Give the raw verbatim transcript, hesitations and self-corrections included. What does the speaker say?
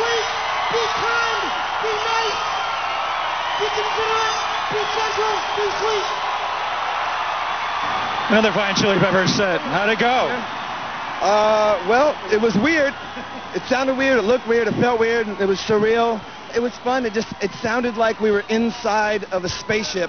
sweet, be kind, be nice, be considerate, be gentle, be sweet. Another fine Chili Peppers set. How'd it go? Uh, well, it was weird. It sounded weird, it looked weird, it felt weird, it was surreal. It was fun, it just, it sounded like we were inside of a spaceship.